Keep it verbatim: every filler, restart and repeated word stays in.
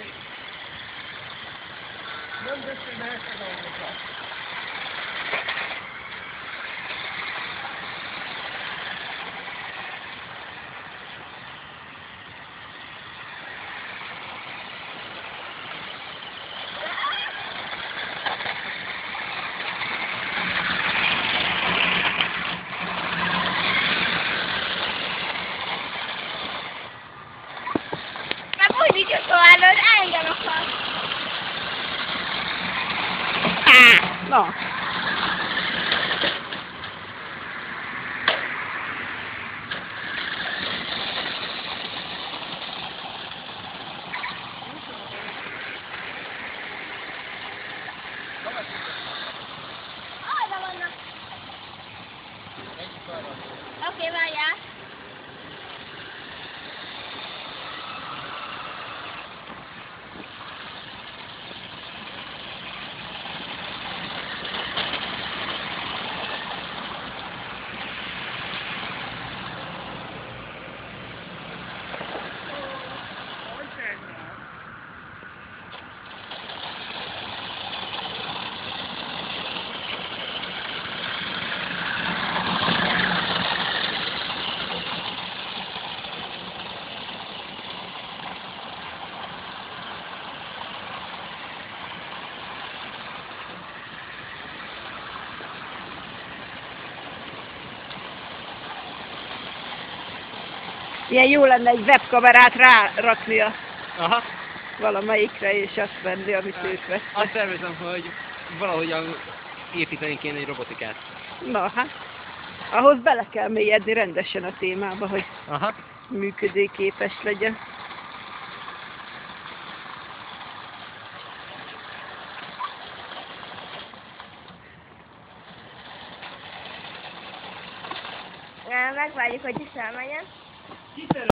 Nem beszél, mert elszedalmakat. Úgy így tovább, engem akar. Na. Arra vannak. Oké, várjál. Ilyen jó lenne egy webkamerát rárakni a Aha. valamelyikre, és azt venni, amit ők vesznek. Azt tervezem, hogy valahogyan építeni kéne egy robotikát. Na hát, ahhoz bele kell mélyedni rendesen a témába, hogy Aha. működőképes legyen. Megvárjuk, hogy is elmenjen.